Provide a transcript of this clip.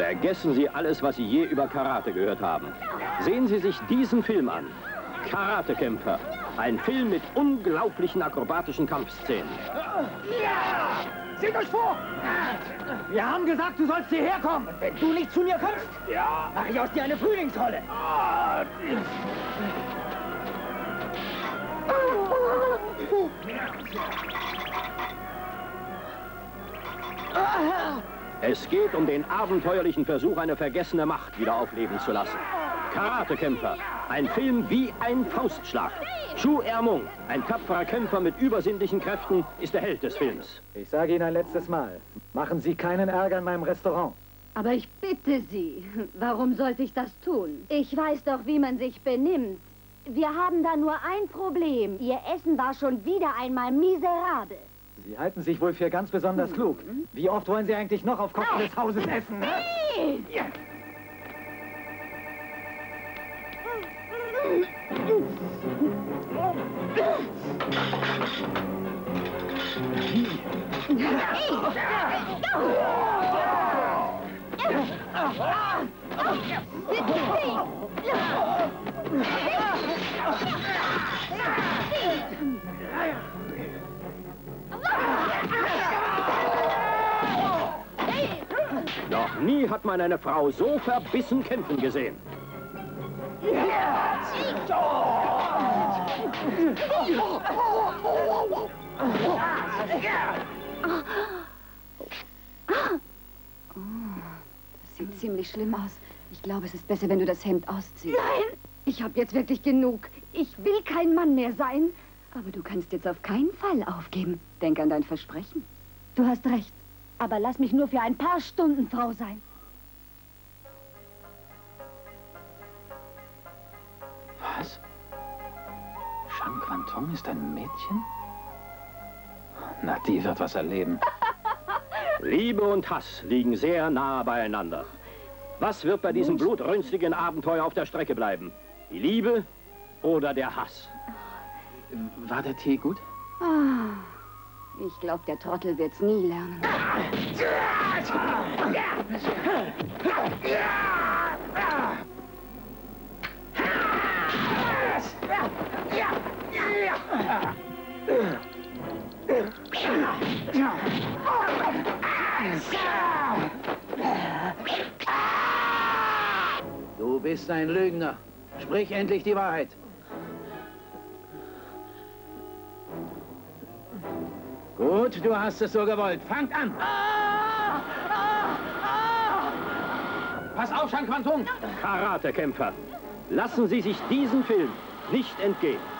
Vergessen Sie alles, was Sie je über Karate gehört haben. Sehen Sie sich diesen Film an. Karatekämpfer. Ein Film mit unglaublichen akrobatischen Kampfszenen. Ja! Seht euch vor! Wir haben gesagt, du sollst hierher kommen. Und wenn du nicht zu mir kommst, ja, mache ich aus dir eine Frühlingsrolle. Es geht um den abenteuerlichen Versuch, eine vergessene Macht wieder aufleben zu lassen. Karatekämpfer. Ein Film wie ein Faustschlag. Chu Ermung, ein tapferer Kämpfer mit übersinnlichen Kräften, ist der Held des Films. Ich sage Ihnen ein letztes Mal, machen Sie keinen Ärger in meinem Restaurant. Aber ich bitte Sie, warum sollte ich das tun? Ich weiß doch, wie man sich benimmt. Wir haben da nur ein Problem. Ihr Essen war schon wieder einmal miserabel. Sie halten sich wohl für ganz besonders klug. Wie oft wollen Sie eigentlich noch auf Kosten des Hauses essen? Ne? Ja. Noch nie hat man eine Frau so verbissen kämpfen gesehen. Das sieht ziemlich schlimm aus. Ich glaube, es ist besser, wenn du das Hemd ausziehst. Nein, ich habe jetzt wirklich genug. Ich will kein Mann mehr sein. Aber du kannst jetzt auf keinen Fall aufgeben. Denk an dein Versprechen. Du hast recht. Aber lass mich nur für ein paar Stunden Frau sein. Was? Shang Quantong ist ein Mädchen? Na, die wird was erleben. Liebe und Hass liegen sehr nahe beieinander. Was wird bei diesem blutrünstigen Abenteuer auf der Strecke bleiben? Die Liebe oder der Hass? War der Tee gut? Ich glaube, der Trottel wird's nie lernen. Du bist ein Lügner. Sprich endlich die Wahrheit. Gut, du hast es so gewollt. Fangt an! Pass auf, Shang Quantong! Karatekämpfer. Lassen Sie sich diesen Film nicht entgehen.